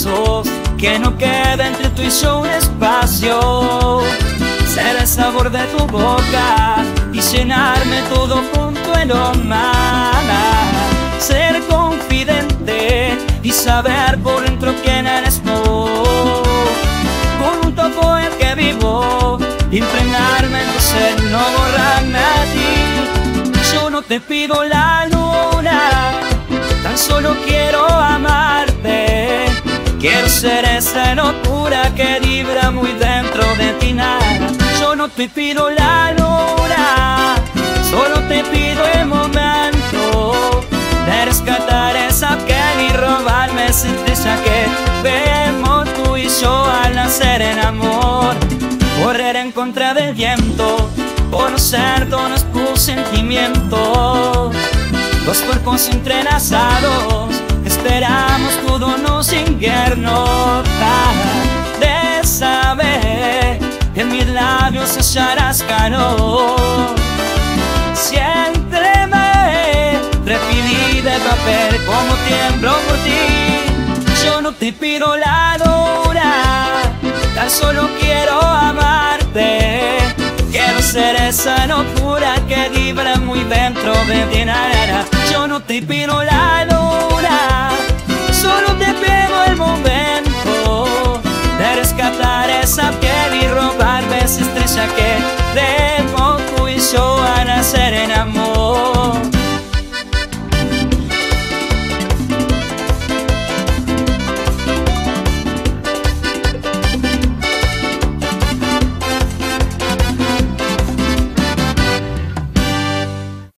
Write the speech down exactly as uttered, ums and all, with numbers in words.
besos, que no quede entre tú y yo un espacio. Ser el sabor de tu boca y llenarme todo junto en lo más. Ser confidente y saber por dentro quién eres tú. Junto con el que vivo, impregnarme en tu ser, no borrarme a ti. Yo no te pido la luna, tan solo quiero amarte. Quiero ser esa locura que vibra muy dentro de ti, nada. Yo no te pido la luna, solo te pido el momento de rescatar esa piel y robarme esa estrella que vemos tú y yo al nacer en amor. Correr en contra del viento, conocer todos tus sentimientos. Dos cuerpos entrelazados, esperamos todos los inviernos. De saber que en mis labios hallarás calor. Siénteme, repilí de papel, como tiemblo por ti. Yo no te pido la luna, tan solo quiero amarte. Quiero ser esa locura que vibra muy dentro de ti, nada. Yo no te pido la luna, solo te pido el momento de rescatar esa piel y robarme esa estrella que